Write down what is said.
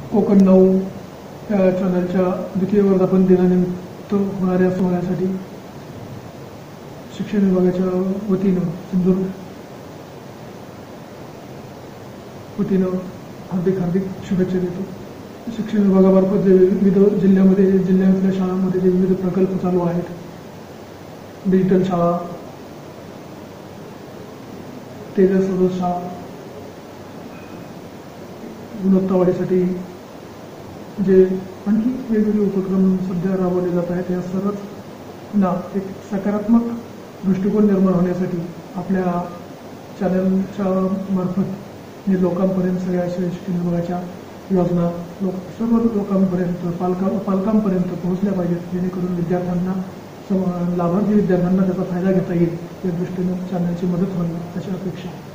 कोकण 9 या चॅनलच्या द्वितीय वर्धापन दिनानिमित्त होणाऱ्या सोहळ्यासाठी शिक्षण विभागाच्या वतीनं सिंधुदुर्ग वतीनं हार्दिक शुभेच्छा देतो. शिक्षण विभागामार्फत जे विविध जिल्ह्यातल्या शाळांमध्ये जे विविध प्रकल्प चालू आहेत, डिजिटल शाळा, तेजस शाळा, गुणवत्ता वाढीसाठी जे आणखी वेगवेगळे उपक्रम सध्या राबवले जात आहेत, या सर्वच एक सकारात्मक दृष्टिकोन निर्माण होण्यासाठी आपल्या चॅनलच्या मार्फत मी लोकांपर्यंत सगळ्या शिक्षण विभागाच्या योजना सर्व लोकांपर्यंत पालकांपर्यंत पोहोचल्या पाहिजेत, जेणेकरून विद्यार्थ्यांना लाभार्थी विद्यार्थ्यांना त्याचा फायदा घेता येईल या दृष्टीनं चॅनलची मदत व्हावी अशी अपेक्षा.